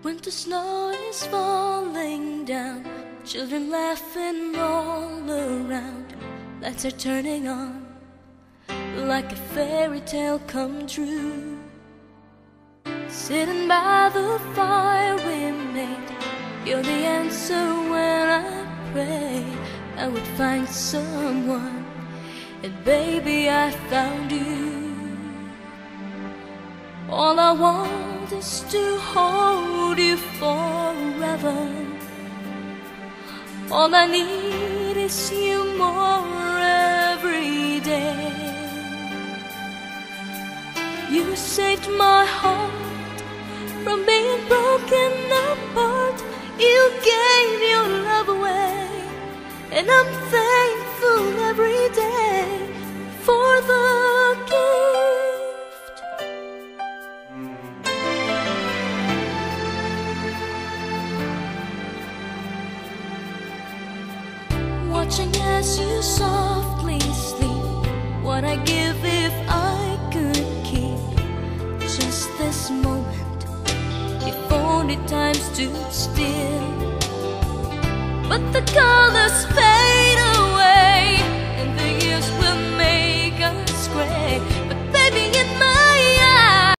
Winter snow is falling down, children laughing all around. Lights are turning on, like a fairy tale come true. Sitting by the fire we made, you're the answer when I prayed I would find someone, and baby I found you. All I want is to hold you forever. All I need is you more every day. You saved my heart from being broken apart. You gave your love away, and I'm thankful every day for the gift. Watching as you softly sleep, what I'd give if I could keep just this moment, if only time stood still. But the colors fade